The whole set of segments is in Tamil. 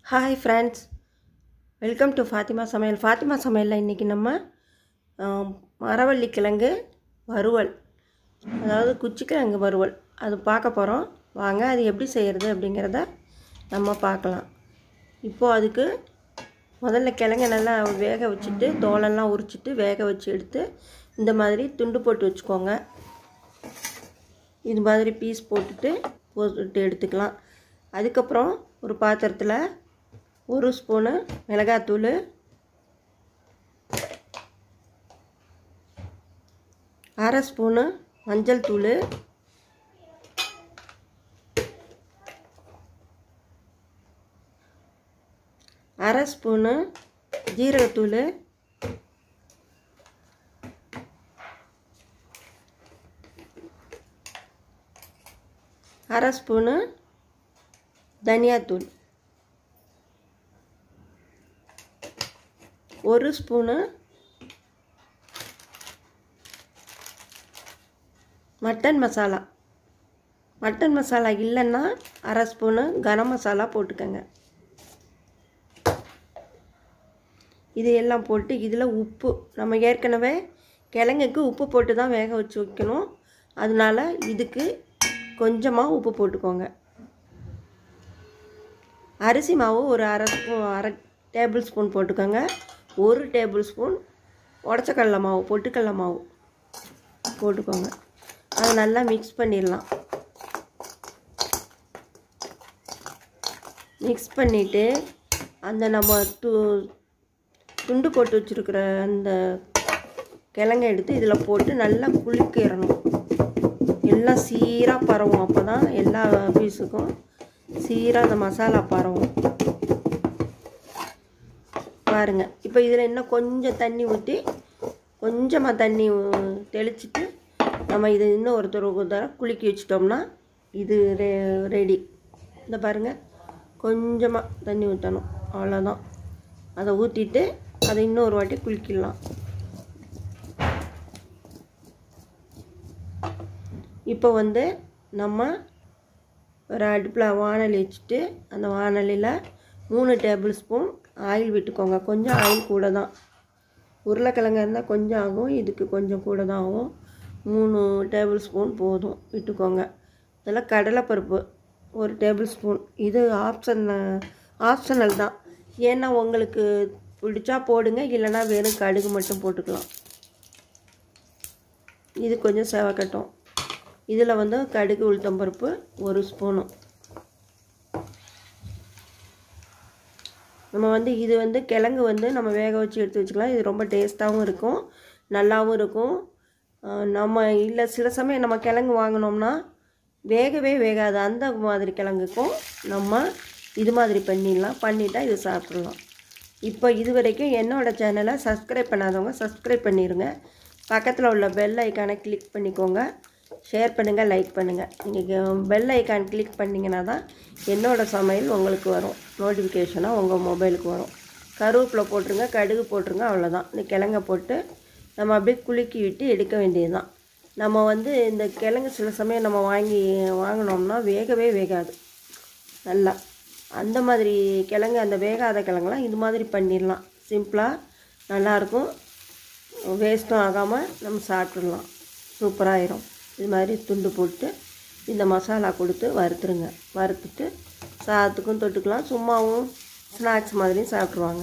Hi friends, welcome to Fathima Samayal. Fathima Samayal இன்னைக்கு நம்ம மரவள்ளி கிழங்கு வறுவல், அதாவது குச்சிக்கிழங்கு வறுவல் அது பார்க்க போகிறோம். வாங்க அது எப்படி செய்கிறது அப்படிங்கிறத நம்ம பார்க்கலாம். இப்போது அதுக்கு முதல்ல கிழங்கை நல்லா வேக வச்சுட்டு தோலெல்லாம் உரிச்சிட்டு வேக வச்சு எடுத்து இந்த மாதிரி துண்டு போட்டு வச்சுக்கோங்க. இது மாதிரி பீஸ் போட்டு எடுத்துக்கலாம். அதுக்கப்புறம் ஒரு பாத்திரத்தில் 1 ஸ்பூனு மிளகாத்தூள், 1/2 ஸ்பூனு மஞ்சள் தூள், 1/2 ஸ்பூனு ஜீரகத்தூள், 1/2 ஸ்பூனு தனியாத்தூள், 1 spoon mutton masala. Mutton masala இல்லைன்னா 1/2 ஸ்பூனு கரம் மசாலா போட்டுக்கோங்க. இது எல்லாம் போட்டு இதில் உப்பு, நம்ம ஏற்கனவே கிழங்குக்கு உப்பு போட்டு தான் வேக வச்சு வைக்கணும். அதனால் இதுக்கு கொஞ்சமாக உப்பு போட்டுக்கோங்க. அரிசி மாவு ஒரு 1/2 டேபிள் ஸ்பூன் போட்டுக்கோங்க. 1 டேபிள் ஸ்பூன் உடச்ச கடலை மாவு, பொட்டுக்கடலை மாவு போட்டுக்கோங்க. அதை நல்லா மிக்ஸ் பண்ணிடலாம். மிக்ஸ் பண்ணிவிட்டு அந்த நம்ம துண்டு போட்டு வச்சுருக்கிற அந்த கிழங்கை எடுத்து இதில் போட்டு நல்லா குலுக்கிடணும். எல்லாம் சீராக பரவும். அப்போ தான் எல்லா பீஸுக்கும் சீராக அந்த மசாலா பரவும். பாருங்கள், இப்போ இதில் இன்னும் கொஞ்சம் தண்ணி ஊற்றி கொஞ்சமாக தண்ணி தெளிச்சிட்டு நம்ம இதை இன்னும் ஒரு தடவை குலுக்கி வச்சிட்டோம்னா இது ரெடி. இந்த பாருங்கள், கொஞ்சமாக தண்ணி ஊற்றணும், அவ்வளோதான். அதை ஊற்றிட்டு அதை இன்னொரு வாட்டி குலுக்கிடலாம். இப்போ நம்ம ஒரு அடுப்பில் வாணலி வச்சுட்டு அந்த வாணலியில் 3 டேபிள் ஸ்பூன் ஆயில் விட்டுக்கோங்க. கொஞ்சம் ஆயில் கூட தான். உருளைக்கிழங்கு இருந்தால் கொஞ்சம் ஆகும், இதுக்கு கொஞ்சம் கூட தான் ஆகும். 3 டேபிள் ஸ்பூன் போதும், விட்டுக்கோங்க. இதில் கடலைப்பருப்பு 1 டேபிள் ஸ்பூன். இது ஆப்ஷனல் தான். ஏன்னா உங்களுக்கு பிடிச்சா போடுங்க, இல்லைனா வெறும் கடுகு மட்டும் போட்டுக்கலாம். இது கொஞ்சம் செவக்கட்டும். இதில் கடுகு உளுத்தம்பருப்பு 1 ஸ்பூனு. நம்ம இது கிழங்கு நம்ம வேக வச்சு எடுத்து வச்சுக்கலாம். இது ரொம்ப டேஸ்ட்டாகவும் இருக்கும், நல்லாவும் இருக்கும். நம்ம இல்லை சில சமயம் நம்ம கிழங்கு வாங்கினோம்னா வேகவே வேகாது. அந்த மாதிரி கிழங்குக்கும் நம்ம இது மாதிரி பண்ணிட்டா இது சாப்பிட்றலாம். இப்போ இது வரைக்கும் என்னோடய சேனலை சப்ஸ்கிரைப் பண்ணாதவங்க சப்ஸ்கிரைப் பண்ணிடுங்க. பக்கத்தில் உள்ள பெல் ஐக்கானை கிளிக் பண்ணிக்கோங்க. ஷேர் பண்ணுங்கள், லைக் பண்ணுங்கள். நீங்கள் பெல் ஐக்கான் கிளிக் பண்ணிங்கன்னா தான் என்னோடய சமையல் உங்களுக்கு வரும், நோட்டிஃபிகேஷனாக உங்கள் மொபைலுக்கு வரும். கருவேப்பிலை போட்டுருங்க, கடுகு போட்டுருங்க, அவ்வளோதான். இந்த கிழங்கை போட்டு நம்ம அப்படியே குலுக்கி விட்டு எடுக்க வேண்டியது தான். நம்ம இந்த கிழங்கு சில சமயம் நம்ம வாங்கினோம்னா வேகவே வேகாது நல்லா. அந்த மாதிரி கிழங்கு, அந்த வேகாத கிழங்குலாம் இது மாதிரி பண்ணிடலாம். சிம்பிளாக நல்லாயிருக்கும், வேஸ்ட்டும் ஆகாமல் நம்ம சாப்பிட்றலாம். சூப்பராகிடும். இது மாதிரி துண்டு போட்டு இந்த மசாலா கொடுத்து வறுத்துருங்க. வறுத்துட்டு சாதத்துக்கும் தொட்டுக்கலாம், சும்மாவும் ஸ்நாக்ஸ் மாதிரியும் சாப்பிட்ருவாங்க.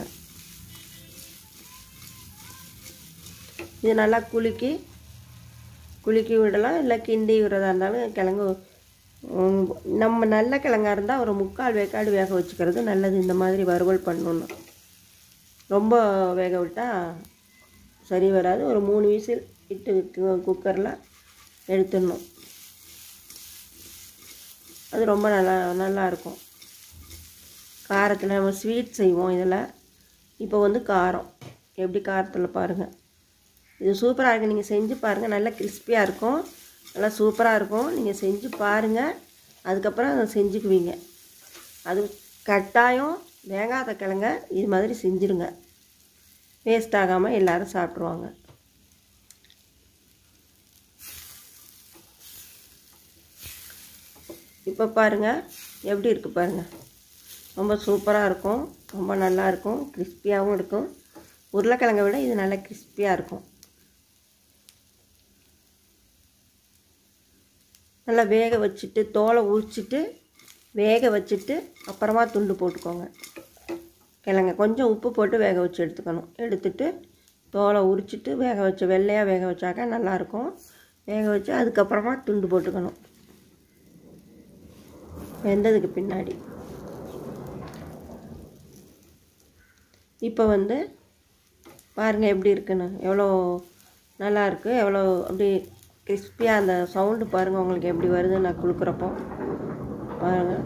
இது நல்லா குலுக்கி விடலாம், இல்லை கிண்டி விடுறதா இருந்தாலும். கிழங்கு நம்ம நல்ல கிழங்கா இருந்தால் ஒரு 3/4 வேக்காடு வேக வச்சுக்கிறது நல்லது. இந்த மாதிரி வறுவல் பண்ணணுன்னா ரொம்ப வேக விட்டால் சரி வராது. ஒரு 3 விசில் இட்டு குக்கரில் எடுத்துடணும். அது ரொம்ப நல்லாயிருக்கும். காரத்தில் நம்ம ஸ்வீட் செய்வோம் இதில். இப்போ காரம் எப்படி காரத்தில் பாருங்கள். இது சூப்பராக இருக்குது. நீங்கள் செஞ்சு பாருங்கள். நல்லா கிறிஸ்பியாக இருக்கும், நல்லா சூப்பராக இருக்கும். நீங்கள் செஞ்சு பாருங்கள், அதுக்கப்புறம் அதை செஞ்சுக்குவீங்க. அது கட்டாயம் வேகாத கிழங்க இது மாதிரி செஞ்சுருங்க. வேஸ்ட் ஆகாமல் எல்லோரும் சாப்பிட்ருவாங்க. இப்போ பாருங்கள் எப்படி இருக்குது பாருங்கள். ரொம்ப சூப்பராக இருக்கும், ரொம்ப நல்லாயிருக்கும், கிறிஸ்பியாகவும் இருக்கும். உருளைக்கிழங்கை விட இது நல்லா கிறிஸ்பியாக இருக்கும். நல்லா வேக வச்சுட்டு தோலை உரிச்சிட்டு வேக வச்சுட்டு அப்புறமா துண்டு போட்டுக்கோங்க. கிழங்க கொஞ்சம் உப்பு போட்டு வேக வச்சு எடுத்துக்கணும். எடுத்துட்டு தோலை உரிச்சிட்டு வேக வச்சு வெள்ளையாக வேக வச்சாக்கா நல்லாயிருக்கும். வேக வச்சு அதுக்கப்புறமா துண்டு போட்டுக்கணும் வெந்ததுக்கு பின்னாடி. இப்போ வந்து பாருங்கள் எப்படி இருக்குன்னு, எவ்வளோ நல்லாயிருக்கு, எவ்வளோ அப்படி கிறிஸ்பியாக அந்த சவுண்டு பாருங்கள் உங்களுக்கு எப்படி வருது நான் கொடுக்குறப்போ. பாருங்கள்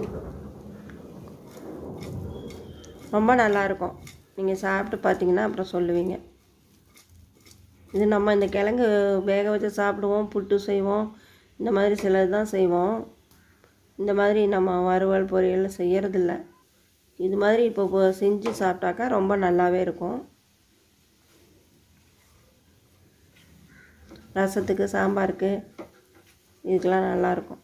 ரொம்ப நல்லாயிருக்கும். நீங்கள் சாப்பிட்டு பார்த்தீங்கன்னா அப்புறம் சொல்லுவீங்க. இது நம்ம இந்த கிழங்கு வேக வச்சு சாப்பிடுவோம், புட்டு செய்வோம், இந்த மாதிரி சிலது தான் செய்வோம். இந்த மாதிரி நம்ம வறுவல் பொரியல் செய்கிறதில்ல. இது மாதிரி இப்போ செஞ்சு சாப்பிட்டாக்கா ரொம்ப நல்லாவே இருக்கும். ரசத்துக்கு, சாம்பாருக்கு இதுக்கெல்லாம் நல்லாயிருக்கும்.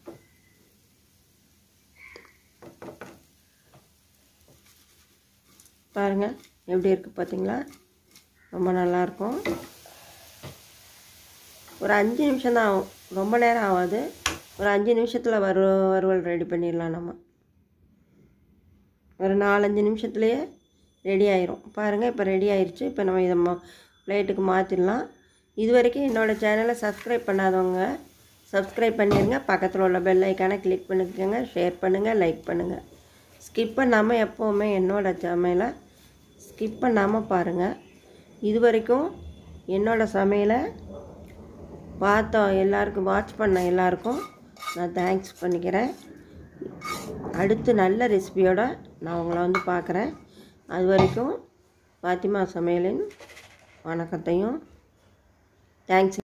பாருங்கள் எப்படி இருக்குது பார்த்தீங்களா, ரொம்ப நல்லாயிருக்கும். ஒரு 5 நிமிஷம் தான் ஆகும், ரொம்ப நேரம் ஆகாது. ஒரு 5 நிமிஷத்தில் வறுவல் ரெடி பண்ணிடலாம். நம்ம ஒரு 4-5 நிமிஷத்துலேயே ரெடி ஆயிரும். பாருங்கள் இப்போ ரெடி ஆயிடுச்சு. இப்போ நம்ம இதை பிளேட்டுக்கு மாற்றிடலாம். இது வரைக்கும் என்னோடய சேனலை சப்ஸ்கிரைப் பண்ணாதவங்க சப்ஸ்கிரைப் பண்ணிடுங்க. பக்கத்தில் உள்ள பெல் ஐக்கானை கிளிக் பண்ணிக்கோங்க. ஷேர் பண்ணுங்கள், லைக் பண்ணுங்கள். ஸ்கிப் பண்ணாமல் எப்போவுமே என்னோடய சமையலை ஸ்கிப் பண்ணாமல் பாருங்கள். இது வரைக்கும் என்னோடய சமையலை எல்லாருக்கும் வாட்ச் பண்ண எல்லாருக்கும் நான் தேங்க்ஸ் பண்ணிக்கிறேன். அடுத்து நல்ல ரெசிபியோடு நான் உங்களை வந்து பார்க்குறேன். அது வரைக்கும் ஃபாத்திமா சமையலின் வணக்கத்தையும் தேங்க்ஸ்.